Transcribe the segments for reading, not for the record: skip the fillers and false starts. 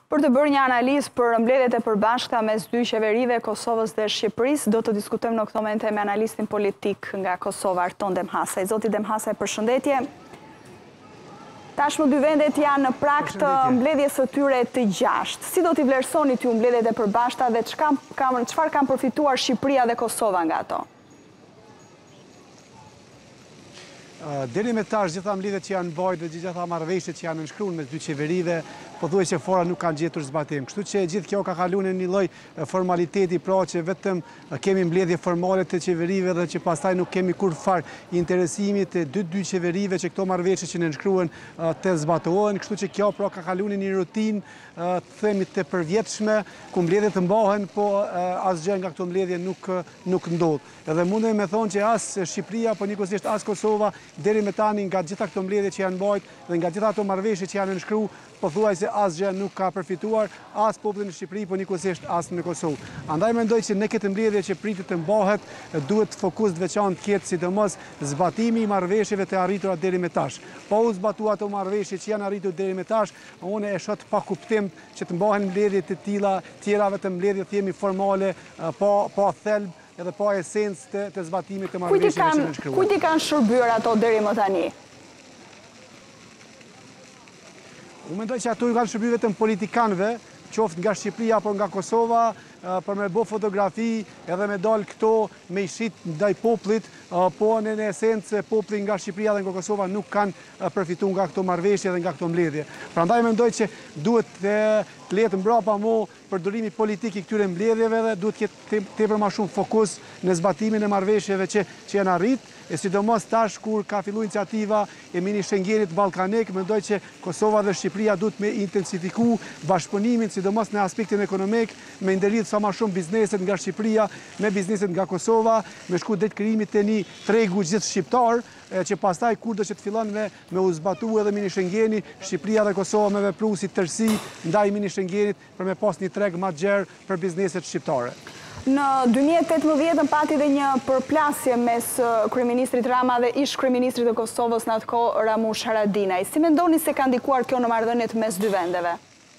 Për të bërë një analizë për mbledhjet e përbashkëta mes dy qeverive, Kosovës dhe Shqipërisë, do të diskutojmë në këto momente me analistin politik nga Kosova, Arton Demhasaj. Zoti Demhasaj, përshëndetje. Tashmë dy vendet janë në prag të mbledhjes së tyre të gjashtë. Si do t'i vlerësoni ty mbledhjet e përbashkëta dhe çfarë kanë përfituar Shqipëria dhe Kosova nga ato? Deri me tash gjitha mbledhjet që janë bërë dhe gjitha marrëveshjet që janë nënshkruar mes dy qeverive, pothuajse fora nuk kanë gjetur zbatim. Kështu që gjithë kjo ka kaluar në një lloj formaliteti, pra që vetëm kemi mbledhje formale të qeverive dhe që pastaj nuk kemi kurrfar interesimi të dy qeverive që këto marrëveshje që nënshkruhen të zbatohen. Kështu që kjo pra ka kaluar në një rutinë themi të përvjetshme, ku mbledhjet të mbahen, po asgjë nga këto mbledhje nuk ndodh. Edhe mundem me thonë që as Shqipëria, po njëkohësisht as Kosova, deri me tani nga gjitha këto mbledhje që janë bërë dhe nga gjitha ato marrëveshje që janë nënshkruar, pothuajse asgjë nuk ka përfituar as populli në Shqipëri, po njëkohësisht as në Kosovë. Andaj mendoj që në këtë mbledhje që pritet të mbahet, duhet fokus të veçantë ketë sidomos zbatimi i marrëveshjeve të arritura deri me tash. Po u zbatu ato marrëveshje që janë arritur deri me tash, unë e shoh pa kuptim që të mbahen mbledhje të tjera vetëm mbledhje themi formale, pa thelb edhe pa esencë të zbatimit të marrëveshjeve që nënshkruhen. Kujt i kanë shërbyer ato deri më tani? Unë mendoj që ato i kanë shërbyer vetëm politikanëve, qoftë nga Shqipëria apo nga Kosova, për me bë fotografi edhe me dalë këto me i shit ndaj popullit, po në esencë populli nga Shqipëria dhe nga Kosova nuk kanë përfituar nga këto marrëveshje dhe nga këto mbledhje. Prandaj mendoj që duhet të letë mbrapa përdorimi politik i këtyre mbledhjeve dhe duhet të ketë tepër më shumë fokus në zbatimin e marrëveshjeve që janë arritur. E sidomos tash kur ka filluar iniciativa e mini Schengenit ballkanik, mendoj që Kosova dhe Shqipëria duhet me intensifiku bashkëpunimin, sidomos në aspektin ekonomik, me ndërlidh sa më shumë bizneset nga Shqipëria me bizneset nga Kosova, me shku drejt krijimit të një tregu gjithë shqiptar, që pastaj kur do që të fillon me u zbatu edhe mini Schengeni, Shqipëria dhe Kosova me vepru si tërësi ndaj mini Schengenit për me pas një treg më të gjerë për bizneset shqiptare. Në 2018 pati dhe një përplasje mes kryeministrit Rama dhe ish kryeministrit të Kosovës në atë kohë Ramush Haradinaj. Si mendoni se ka ndikuar kjo në marrëdhëniet mes dy vendeve?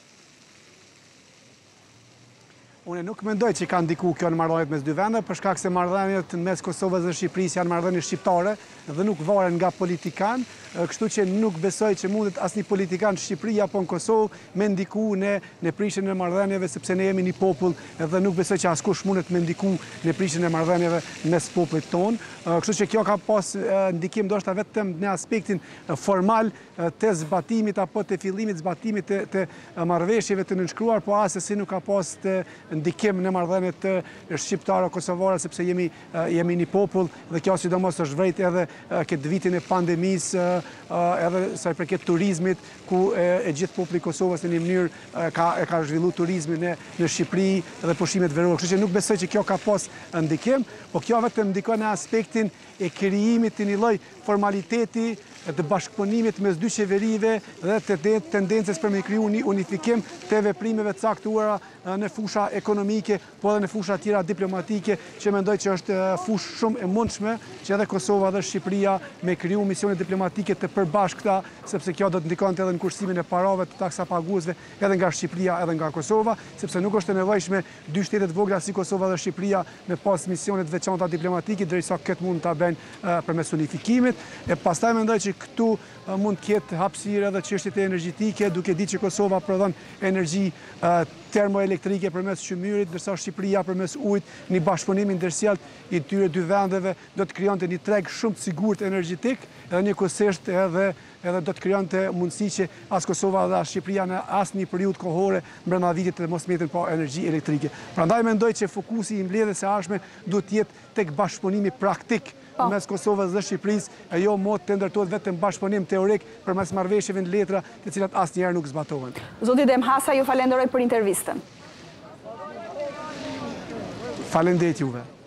Unë nuk mendoj që ka ndikuar kjo në marrëdhëniet mes dy vendeve, për shkak se marrëdhëniet mes Kosovës dhe Shqipërisë janë marrëdhënie shqiptare dhe nuk varen nga politikan, kështu që nuk besoj që mundet asnjë politikan në Shqipëri apo në Kosovë me ndiku në prishjen e marrëdhënieve, sepse ne jemi një popull dhe nuk besoj që askush mundet me ndiku në prishjen e marrëdhënieve mes popullit tonë. Kështu që kjo ka pas ndikim ndoshta vetëm në aspektin formal të zbatimit apo të fillimit zbatimit të marrëveshjeve të nënshkruar, po asesi nuk ka pas ndikim në marrëdhëniet shqiptare kosovare, sepse jemi një popull dhe kjo sidomos është vërejt edhe këtë vitin e pandemisë, edhe sa i përket turizmit, ku e gjithë populli i Kosovës në një mënyrë ka zhvilluar turizmin në Shqipëri dhe pushimet verore. Kështu që nuk besoj që kjo ka pas ndikim, po kjo vetëm ndikon në aspektin e krijimit të një lloj formaliteti të bashkëpunimit mes dy qeverive dhe të tendencës për me kriju një unifikim të veprimeve të caktuara në fusha ekonomike, po edhe në fusha tjera diplomatike, që mendoj që është fushë shumë e mundshme që edhe Kosova dhe Shqipëria me kriju misione diplomatike të përbashkëta, sepse kjo do të ndikonte edhe në kursimin e parave të taksapaguesve edhe nga Shqipëria edhe nga Kosova, sepse nuk është e nevojshme dy shtete të vogla si Kosova dhe Shqipëria me pas misione të veçanta diplomatike, derisa këtë mund ta bëjnë përmes unifikimit. E pastaj mendoj që këtu mund të ketë hapësirë edhe çështjet energjetike, duke ditë që Kosova prodhon energji termoelektrike përmes qymyrit, ndërsa Shqipëria përmes ujit, një bashkëpunim ndërsjellë i tyre dy vendeve do të krijonte një treg shumë të sigurt energjetik, edhe njëkohësisht edhe do të krijonte mundësi që as Kosova dhe as Shqipëria në asnjë periudhë kohore brenda vitit të mos meten pa energji elektrike. Prandaj mendoj që fokusi i mbledhjes së ardhshme duhet të jetë tek bashkëpunimi praktik mes Kosovës dhe Shqipërisë, e jo mod të ndërtohet vetëm bashkëpunim teorik përmes marrëveshjeve në letra, të cilat asnjëherë nuk zbatohen. Zoti Demhasaj, ju falenderoj për intervistën. Faleminderit juve.